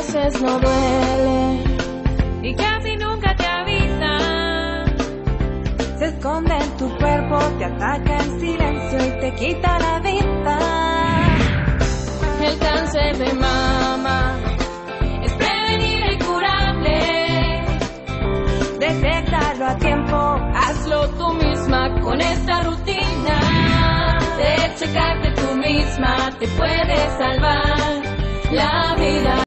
veces no duele y casi nunca te avisa. Se esconde en tu cuerpo, te ataca en silencio y te quita la vida. El cáncer de mama es prevenible y curable. Detéctalo a tiempo, hazlo tú misma con esta rutina. De checarte tú misma te puede salvar la vida.